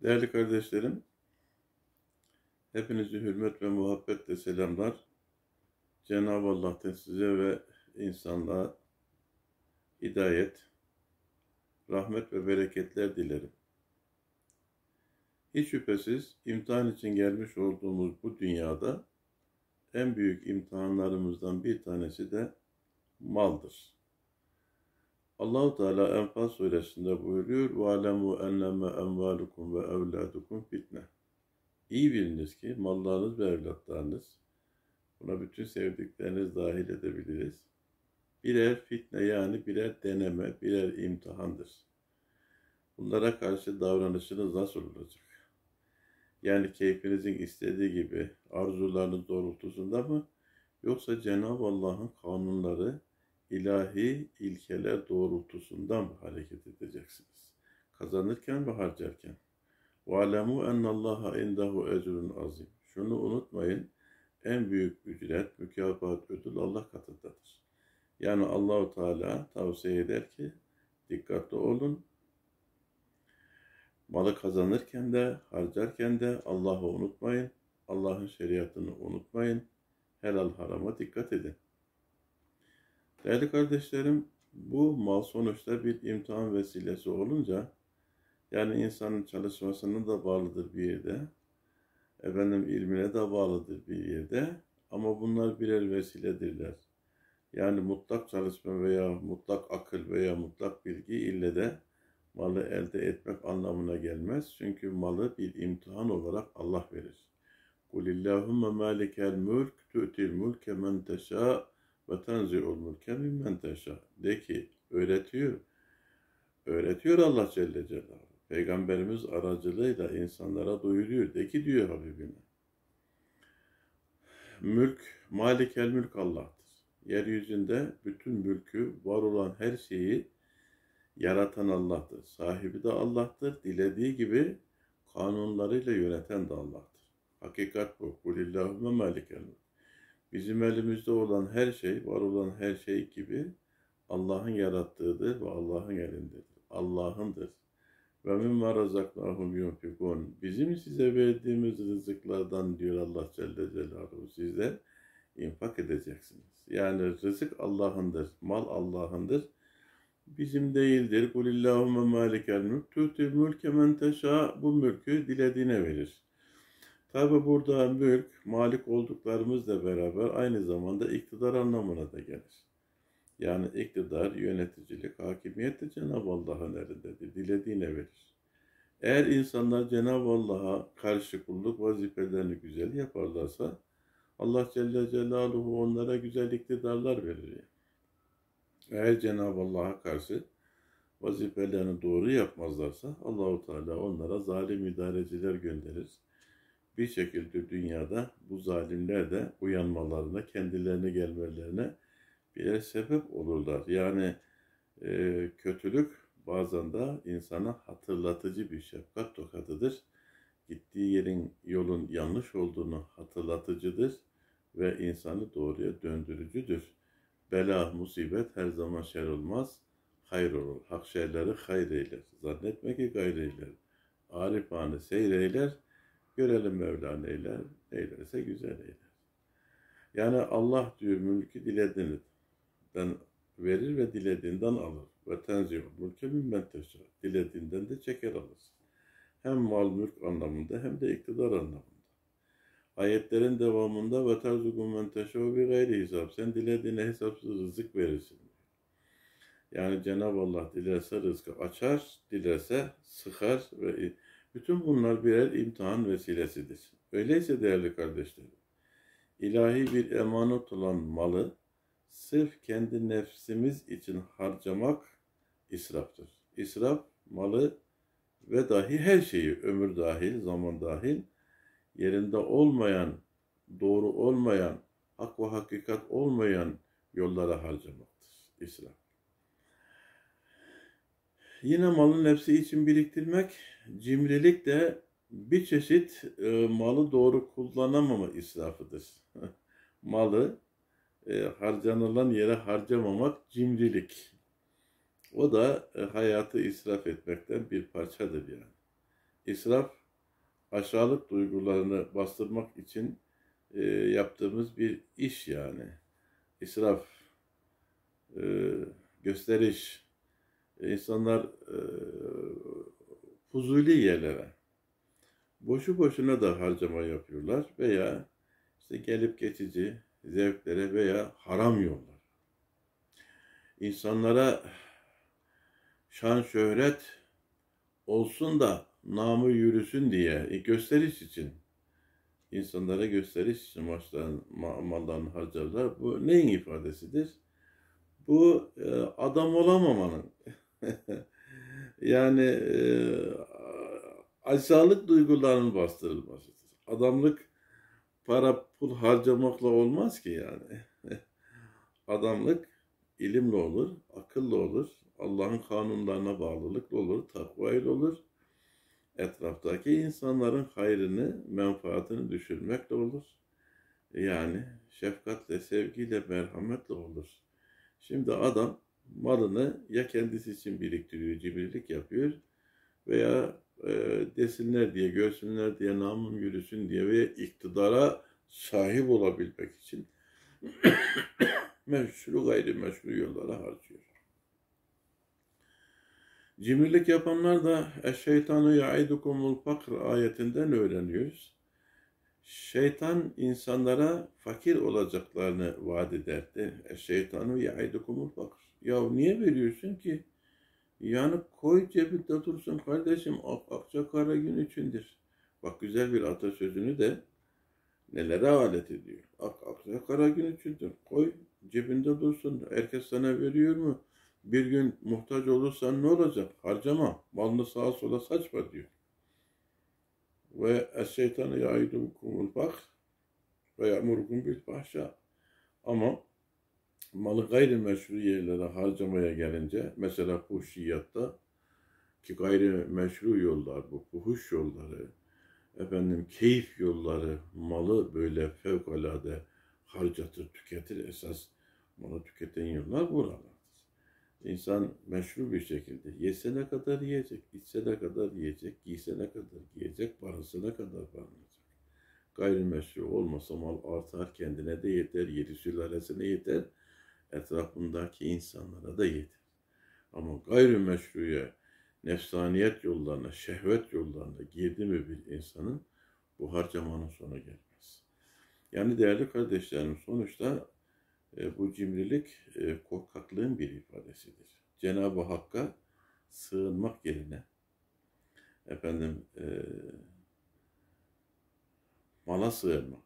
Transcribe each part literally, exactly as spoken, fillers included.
Değerli kardeşlerim, hepinizi hürmet ve muhabbetle selamlar. Cenab-ı Allah'tan size ve insanlığa hidayet, rahmet ve bereketler dilerim. Hiç şüphesiz imtihan için gelmiş olduğumuz bu dünyada en büyük imtihanlarımızdan bir tanesi de maldır. Allah-u Teala Enfal suresinde buyuruyor: وَعَلَمُوا اَنَّمَا اَمْوَالُكُمْ وَاَوْلَادُكُمْ fitne. İyi biliniz ki mallarınız ve evlatlarınız, buna bütün sevdikleriniz dahil edebiliriz, birer fitne, yani birer deneme, birer imtihandır. Bunlara karşı davranışınız nasıl olacak? Yani keyfinizin istediği gibi, arzularınız doğrultusunda mı? Yoksa Cenab-ı Allah'ın kanunları, ilahi ilkeler doğrultusunda mı hareket edeceksiniz? Kazanırken ve harcarken. وَعَلَمُوا اَنَّ اللّٰهَ اِنْدَهُ اَجْرٌ azim. Şunu unutmayın, en büyük ücret, mükafat, ödül Allah katındadır. Yani Allah-u Teala tavsiye eder ki, dikkatli olun, malı kazanırken de, harcarken de Allah'ı unutmayın, Allah'ın şeriatını unutmayın, helal harama dikkat edin. Değerli kardeşlerim, bu mal sonuçta bir imtihan vesilesi olunca, yani insanın çalışmasına da bağlıdır bir yerde, efendim ilmine de bağlıdır bir yerde, ama bunlar birer vesiledirler. Yani mutlak çalışma veya mutlak akıl veya mutlak bilgi ille de malı elde etmek anlamına gelmez. Çünkü malı bir imtihan olarak Allah verir. قُلِ اللّٰهُمَّ مَالِكَ الْمُلْكِ تُؤْتِي الْمُلْكَ مَنْ تَشَاءُ وَتَنْزِعُ الْمُلْكَ مِمَّنْ تَشَاءُ. De ki, öğretiyor. Öğretiyor Allah Celle Celaluhu. Peygamberimiz aracılığıyla insanlara duyuruyor. De ki diyor Habibine, mülk, malikel mülk Allah'tır. Yeryüzünde bütün mülkü, var olan her şeyi yaratan Allah'tır. Sahibi de Allah'tır. Dilediği gibi kanunlarıyla yöneten de Allah'tır. Hakikat bu. Kulillahümme malikel mülk. Bizim elimizde olan her şey, var olan her şey gibi Allah'ın yarattığıdır ve Allah'ın elindedir. Allah'ındır. Ve mimma razaknahum yunfikun. Bizim size verdiğimiz rızıklardan diyor Allah Celle Celaluhu, sizler infak edeceksiniz. Yani rızık Allah'ındır, mal Allah'ındır. Bizim değildir. Kulillahümme malikel mülk tu'til mülke men teşâ. Bu mülkü dilediğine verir. Tabi burada mülk, malik olduklarımızla beraber aynı zamanda iktidar anlamına da gelir. Yani iktidar, yöneticilik, hakimiyet de Cenab-ı Allah'ın elindedir. Dilediğine verir. Eğer insanlar Cenab-ı Allah'a karşı kulluk vazifelerini güzel yaparlarsa, Allah Celle Celaluhu onlara güzel iktidarlar verir. Eğer Cenab-ı Allah'a karşı vazifelerini doğru yapmazlarsa, Allah-u Teala onlara zalim idareciler gönderir. Bir şekilde dünyada bu zalimler de uyanmalarına, kendilerine gelmelerine birer sebep olurlar. Yani e, kötülük bazen de insana hatırlatıcı bir şefkat tokatıdır. Gittiği yerin, yolun yanlış olduğunu hatırlatıcıdır ve insanı doğruya döndürücüdür. Bela, musibet her zaman şer olmaz, hayır olur. Hak şerleri hayır eyler. Zannetme ki gayr eyler. Arifane seyreyler, görelim Mevla neyler, neylerse güzel eyler. Yani Allah diyor, mülkü dilediğinden verir ve dilediğinden alır. Ve tenzih mülke mimmen teşâ. Dilediğinden de çeker alır. Hem mal mülk anlamında hem de iktidar anlamında. Ayetlerin devamında ve terzuku men teşâ bi gayri hesap. Sen dilediğine hesapsız rızık verirsin. Yani Cenab-ı Allah dilerse rızkı açar, dilerse sıkar ve bütün bunlar birer imtihan vesilesidir. Öyleyse değerli kardeşlerim, ilahi bir emanet olan malı sırf kendi nefsimiz için harcamak israftır. İsraf, malı ve dahi her şeyi, ömür dahil, zaman dahil, yerinde olmayan, doğru olmayan, hak ve hakikat olmayan yollara harcamaktır. İsraf. Yine malın nefsi için biriktirmek, cimrilik de bir çeşit e, malı doğru kullanamama israfıdır. Malı e, harcanılan yere harcamamak cimrilik. O da e, hayatı israf etmekten bir parçadır yani. İsraf, aşağılık duygularını bastırmak için e, yaptığımız bir iş yani. İsraf, e, gösteriş, insanlar e, fuzuli yerlere, boşu boşuna da harcama yapıyorlar veya işte gelip geçici zevklere veya haram yollar. İnsanlara şan şöhret olsun da namı yürüsün diye e, gösteriş için, insanlara gösteriş için maçların, mallarını harcarlar. Bu neyin ifadesidir? Bu e, adam olamamanın yani e, aşağılık duygularının bastırılmasıdır. Adamlık para pul harcamakla olmaz ki yani. Adamlık ilimle olur, akılla olur, Allah'ın kanunlarına bağlılıkla olur, takva ile olur. Etraftaki insanların hayrını, menfaatini düşürmekle olur. Yani şefkatle, sevgiyle, merhametle olur. Şimdi adam malını ya kendisi için biriktiriyor, cimrilik yapıyor veya e, desinler diye, görsünler diye, namım yürüsün diye veya iktidara sahip olabilmek için meşru gayrimeşru yollara harcıyor. Cimrilik yapanlar da "Eşşeytanu ya'idukumul fakr" ayetinden öğreniyoruz. Şeytan insanlara fakir olacaklarını vaat ederdi. "Eşşeytanu ya'idukumul fakr." Ya niye veriyorsun ki? Yani koy cebinde dursun kardeşim, ak akça kara gün içindir. Bak güzel bir atasözünü de nelere alet ediyor. Ak akça kara gün içindir. Koy cebinde dursun. Herkes sana veriyor mu? Bir gün muhtaç olursan ne olacak? Harcama. Malını sağa sola saçma diyor. Ve eş-şeytanı ya'idukumul fakr ve ya'murukum bil fahşâ. Ama malı gayrimeşru yerlere harcamaya gelince, mesela fuhşiyatta ki gayrimeşru yollar, bu fuhuş yolları, efendim keyif yolları, malı böyle fevkalade harcatır, tüketir. Esas malı tüketen yollar buralardır. İnsan meşru bir şekilde yese ne kadar yiyecek, içse ne kadar yiyecek, giyse ne kadar giyecek, parası ne kadar barınacak. Gayrimeşru olmasa mal artar, kendine de yeter, yedi sülalesine yeter, etrafındaki insanlara da yeter. Ama gayrimeşruya, nefsaniyet yollarına, şehvet yollarına girdi mi bir insanın, bu harcamanın sonu gelmez. Yani değerli kardeşlerim, sonuçta e, bu cimrilik e, korkaklığın bir ifadesidir. Cenab-ı Hakk'a sığınmak yerine efendim e, mala sığınmak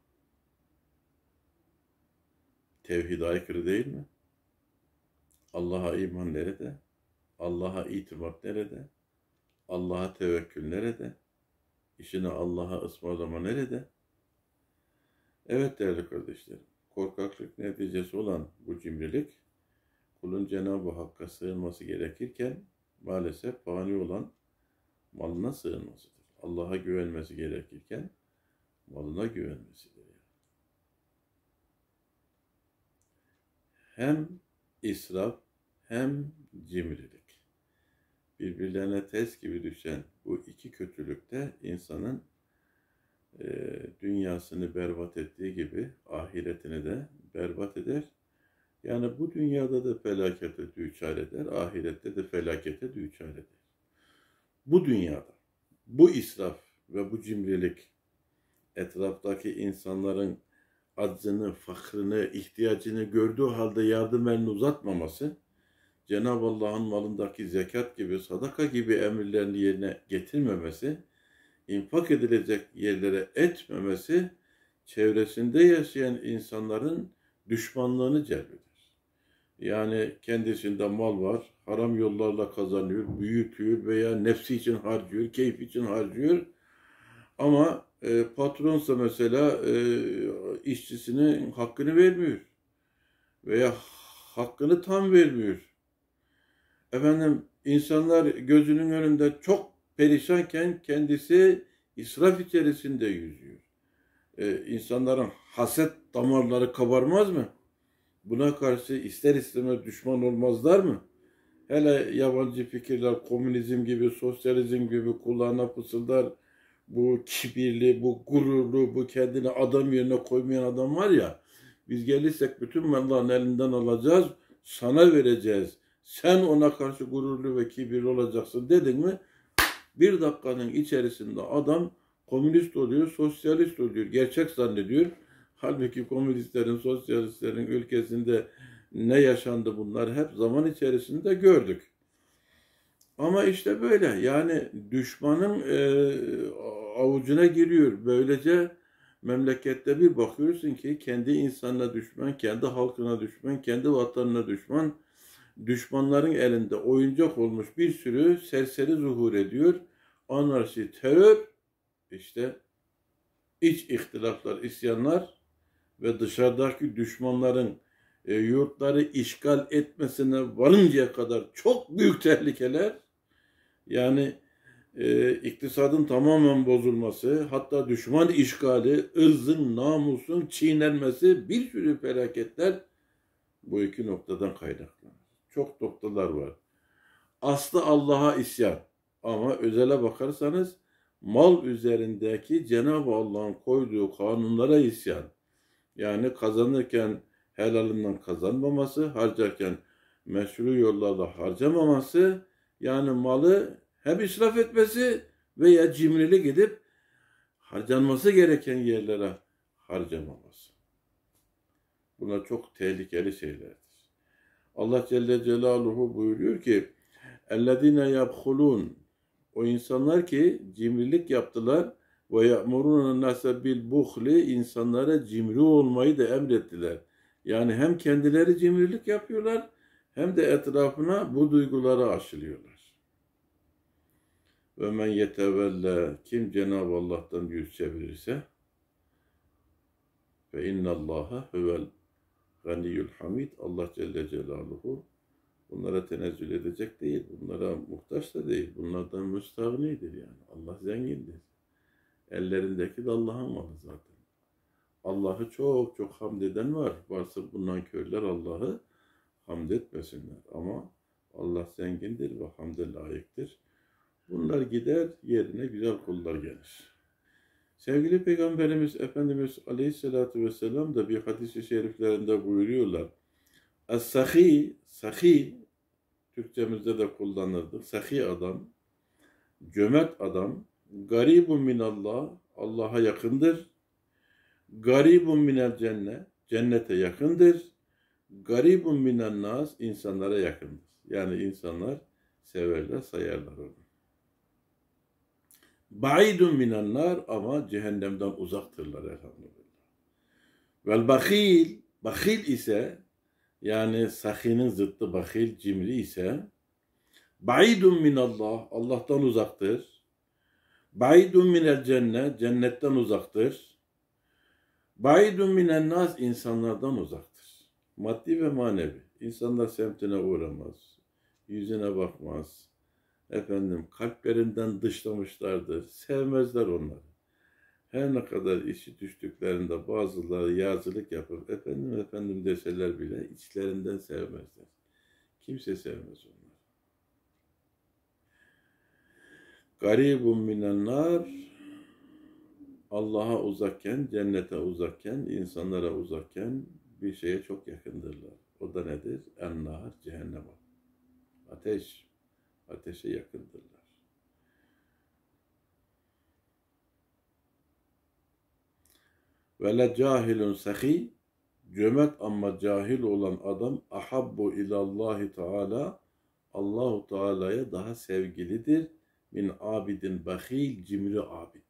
tevhid-e aykırı değil mi? Allah'a iman nerede? Allah'a itimat nerede? Allah'a tevekkül nerede? İşini Allah'a ısmarlama nerede? Evet değerli kardeşlerim, korkaklık neticesi olan bu cimrilik, kulun Cenab-ı Hakk'a sığınması gerekirken maalesef fani olan malına sığınmasıdır. Allah'a güvenmesi gerekirken malına güvenmesidir. Hem israf hem cimrilik. Birbirlerine ters gibi düşen bu iki kötülükte insanın e, dünyasını berbat ettiği gibi ahiretini de berbat eder. Yani bu dünyada da felakete düçar eder, ahirette de felakete düçar eder. Bu dünyada bu israf ve bu cimrilik etraftaki insanların aczını, fakrını, ihtiyacını gördüğü halde yardım elini uzatmaması, Cenab-ı Allah'ın malındaki zekat gibi, sadaka gibi emirlerini yerine getirmemesi, infak edilecek yerlere etmemesi, çevresinde yaşayan insanların düşmanlığını celbeder. Yani kendisinde mal var, haram yollarla kazanıyor, büyütüyor veya nefsi için harcıyor, keyif için harcıyor. Ama e, patronsa mesela e, işçisinin hakkını vermiyor veya hakkını tam vermiyor. Efendim insanlar gözünün önünde çok perişanken kendisi israf içerisinde yüzüyor. Ee, insanların haset damarları kabarmaz mı? Buna karşı ister istemez düşman olmazlar mı? Hele yabancı fikirler, komünizm gibi, sosyalizm gibi kulağına fısıldar. Bu kibirli, bu gururlu, bu kendini adam yerine koymayan adam var ya, biz gelirsek bütün malların elinden alacağız, sana vereceğiz. Sen ona karşı gururlu ve kibirli olacaksın dedin mi, bir dakikanın içerisinde adam komünist oluyor, sosyalist oluyor, gerçek zannediyor. Halbuki komünistlerin, sosyalistlerin ülkesinde ne yaşandı bunlar hep zaman içerisinde gördük. Ama işte böyle yani düşmanın e, avucuna giriyor. Böylece memlekette bir bakıyorsun ki kendi insanına düşman, kendi halkına düşman, kendi vatanına düşman, düşmanların elinde oyuncak olmuş bir sürü serseri zuhur ediyor. Anarşi, terör, işte iç ihtilaflar, isyanlar ve dışarıdaki düşmanların e, yurtları işgal etmesine varıncaya kadar çok büyük tehlikeler, yani e, iktisadın tamamen bozulması, hatta düşman işgali, ırzın, namusun çiğnenmesi, bir sürü felaketler bu iki noktadan kaynaklanır. Çok noktalar var. Aslı Allah'a isyan. Ama özele bakarsanız mal üzerindeki Cenab-ı Allah'ın koyduğu kanunlara isyan. Yani kazanırken helalinden kazanmaması, harcarken meşru yollarla harcamaması, yani malı hem israf etmesi veya cimrilik edip harcanması gereken yerlere harcamaması. Bunlar çok tehlikeli şeylerdir. Allah Celle Celaluhu buyuruyor ki اَلَّذ۪ينَ يَبْخُلُونَ O insanlar ki cimrilik yaptılar ve ya'murun nase bil buhli insanlara cimri olmayı da emrettiler. Yani hem kendileri cimrilik yapıyorlar hem de etrafına bu duyguları aşılıyorlar. Ve men yetevelle kim Cenab-ı Allah'tan yüz çevirirse ve innallaha huvel ganiyyul hamid Allah Celle Celaluhu bunlara tenezzül edecek değil, bunlara muhtaç da değil, bunlardan müstahnidir yani. Allah zengindir. Ellerindeki de Allah'ın malı zaten. Allah'ı çok çok hamd eden var. Varsa bundan körler Allah'ı hamd etmesinler. Ama Allah zengindir ve hamde layıktır. Bunlar gider, yerine güzel kullar gelir. Sevgili Peygamberimiz Efendimiz Aleyhisselatü Vesselam da bir hadis-i şeriflerinde buyuruyorlar. Es-sahi, sahi, Türkçemizde de kullanırdık. Sahi adam, cömert adam, garibun minallah, Allah'a yakındır. Garibun minel cennet, cennete yakındır. Garibun minen nas, insanlara yakındır. Yani insanlar severler, sayarlar onu. Ba'idun minen nar ama cehennemden uzaktırlar elhamdülillah. Vel bakhil, bakhil ise yani sahinin zıttı bakhil, cimri ise ba'idun minallah, Allah'tan uzaktır. Ba'idun minel cennet, cennetten uzaktır. Ba'idun minen nas, insanlardan uzaktır. Maddi ve manevi. İnsanlar semtine uğramaz, yüzüne bakmaz. Efendim kalplerinden dışlamışlardır, sevmezler onları. Her ne kadar işi düştüklerinde bazıları yazılık yapıp efendim efendim deseler bile içlerinden sevmezler. Kimse sevmez onları. Garibun minen nar, Allah'a uzakken, cennete uzakken, insanlara uzakken bir şeye çok yakındırlar. O da nedir? En-nar, cehennem. Ateş, ateşe yakındırlar. Ve le cahilun sahi, cömert ama cahil olan adam ahabbu ilallahi teala, Allahu Teala'ya daha sevgilidir min abidin bahil, cimri abid.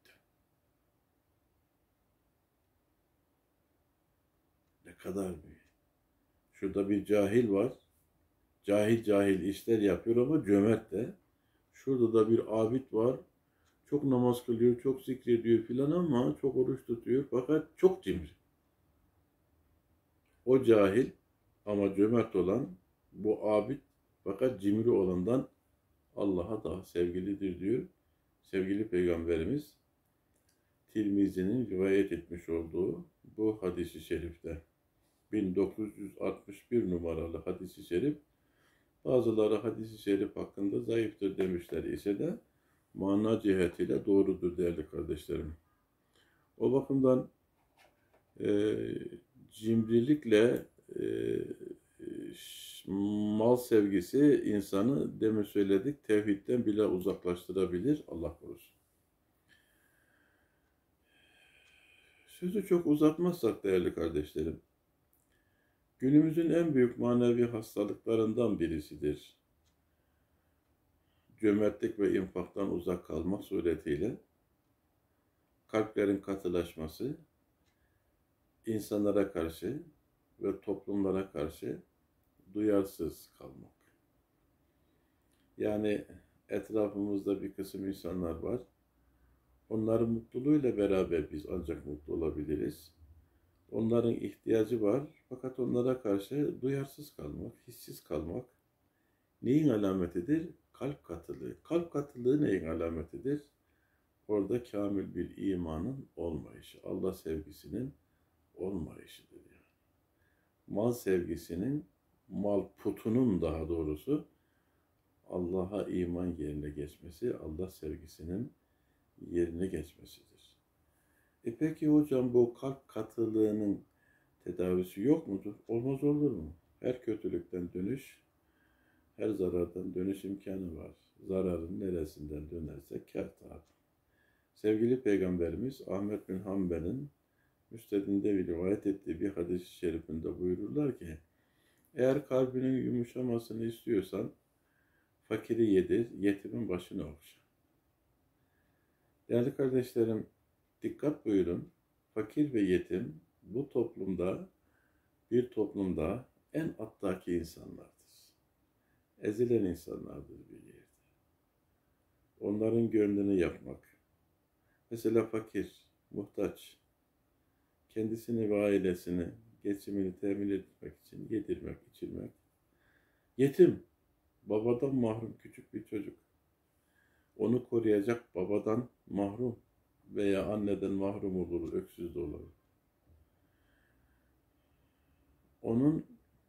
Ne kadar büyük. Şurada bir cahil var. Cahil cahil işler yapıyor ama cömert de. Şurada da bir abid var. Çok namaz kılıyor, çok zikrediyor filan ama çok oruç tutuyor fakat çok cimri. O cahil ama cömert olan bu abid fakat cimri olandan Allah'a daha sevgilidir diyor. Sevgili Peygamberimiz Tirmizi'nin rivayet etmiş olduğu bu hadis-i şerifte bin dokuz yüz altmış bir numaralı hadis-i şerif Bazıları hadis-i şerif hakkında zayıftır demişler ise de mana cihetiyle doğrudur değerli kardeşlerim. O bakımdan e, cimrilikle e, mal sevgisi insanı demin söyledik tevhidden bile uzaklaştırabilir. Allah korusun. Sözü çok uzatmazsak değerli kardeşlerim, günümüzün en büyük manevi hastalıklarından birisidir. Cömertlik ve infaktan uzak kalmak suretiyle kalplerin katılaşması, insanlara karşı ve toplumlara karşı duyarsız kalmak. Yani etrafımızda bir kısım insanlar var. Onların mutluluğuyla beraber biz ancak mutlu olabiliriz. Onların ihtiyacı var fakat onlara karşı duyarsız kalmak, hissiz kalmak neyin alametidir? Kalp katılığı. Kalp katılığı neyin alametidir? Orada kamil bir imanın olmayışı, Allah sevgisinin olmayışıdır yani. Mal sevgisinin, mal putunun daha doğrusu Allah'a iman yerine geçmesi, Allah sevgisinin yerine geçmesidir. E peki hocam bu kalp katılığının tedavisi yok mudur? Olmaz olur mu? Her kötülükten dönüş, her zarardan dönüş imkanı var. Zararın neresinden dönerse kâr tabi. Sevgili Peygamberimiz Ahmet bin Hanbel'in Müsned'inde bir rivayet ettiği bir hadis-i şerifinde buyururlar ki, eğer kalbinin yumuşamasını istiyorsan fakiri yedir, yetimin başını okşa. Değerli kardeşlerim, dikkat buyurun. Fakir ve yetim bu toplumda, bir toplumda en alttaki insanlardır. Ezilen insanlardır bir yerde. Onların gönlünü yapmak. Mesela fakir, muhtaç, kendisini ve ailesini, geçimini temin etmek için yedirmek, içirmek. Yetim, babadan mahrum küçük bir çocuk. Onu koruyacak babadan mahrum veya anneden mahrum olur, öksüz de olur. Onun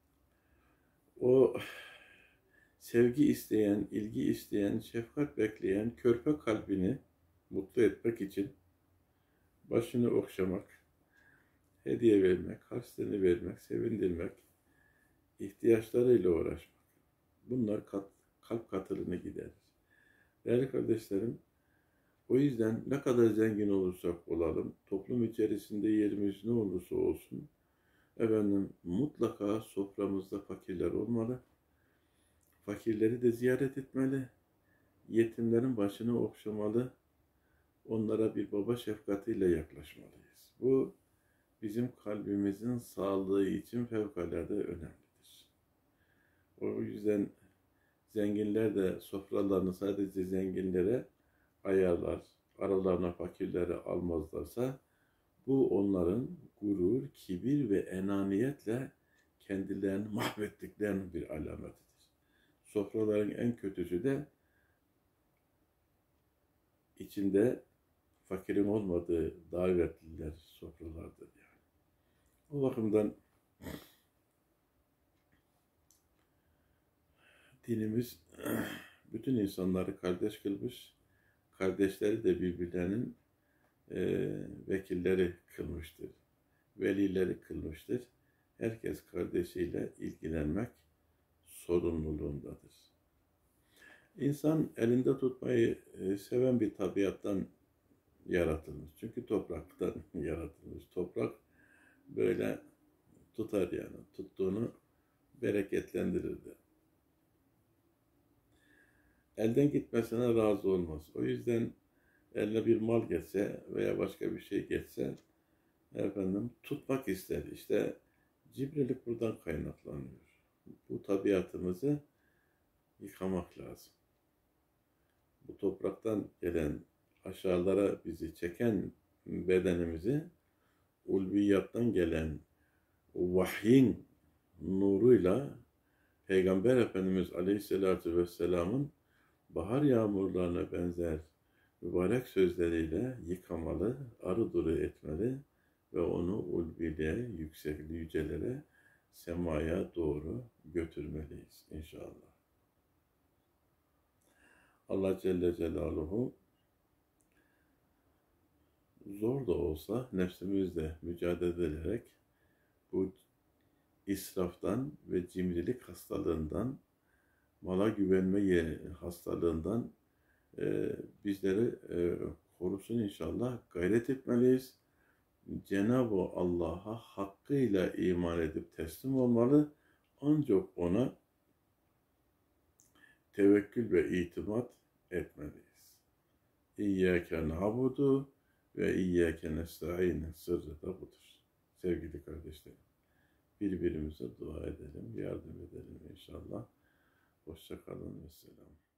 o sevgi isteyen, ilgi isteyen, şefkat bekleyen körpe kalbini mutlu etmek için başını okşamak, hediye vermek, harçlığını vermek, sevindirmek, ihtiyaçlarıyla uğraşmak. Bunlar kat, kalp katılığını giderir. Değerli kardeşlerim, o yüzden ne kadar zengin olursak olalım, toplum içerisinde yerimiz ne olursa olsun, efendim mutlaka soframızda fakirler olmalı. Fakirleri de ziyaret etmeli. Yetimlerin başını okşamalı. Onlara bir baba şefkatiyle yaklaşmalıyız. Bu bizim kalbimizin sağlığı için fevkalade önemlidir. O yüzden zenginler de sofralarını sadece zenginlere ayarlar, aralarına fakirleri almazlarsa bu onların gurur, kibir ve enaniyetle kendilerini mahvettiklerinin bir alametidir. Sofraların en kötüsü de içinde fakirin olmadığı davetliler sofralardır yani. O bakımdan dinimiz bütün insanları kardeş kılmış, kardeşleri de birbirlerinin e, vekilleri kılmıştır, velileri kılmıştır. Herkes kardeşiyle ilgilenmek sorumluluğundadır. İnsan elinde tutmayı e, seven bir tabiattan yaratılmış. Çünkü topraktan yaratılmış. Toprak böyle tutar yani. Tuttuğunu bereketlendirirdi. Elden gitmesine razı olmaz. O yüzden eline bir mal geçse veya başka bir şey geçse efendim tutmak ister. İşte cimrilik buradan kaynaklanıyor. Bu tabiatımızı yıkamak lazım. Bu topraktan gelen aşağılara bizi çeken bedenimizi ulviyattan gelen vahyin nuruyla Peygamber Efendimiz Aleyhisselatü Vesselam'ın bahar yağmurlarına benzer mübarek sözleriyle yıkamalı, arı duru etmeli ve onu ulviliğe, yüksek yücelere, semaya doğru götürmeliyiz inşallah. Allah Celle Celaluhu zor da olsa nefsimizle mücadele ederek bu israftan ve cimrilik hastalığından, mala güvenme hastalığından e, bizleri e, korusun inşallah. Gayret etmeliyiz. Cenab-ı Allah'a hakkıyla iman edip teslim olmalı. Ancak ona tevekkül ve itimat etmeliyiz. İyyâke na'budu ve iyyâke nesta'in sırrı da budur. Sevgili kardeşlerim, birbirimize dua edelim, yardım edelim inşallah. Hoşça kalın ve selam.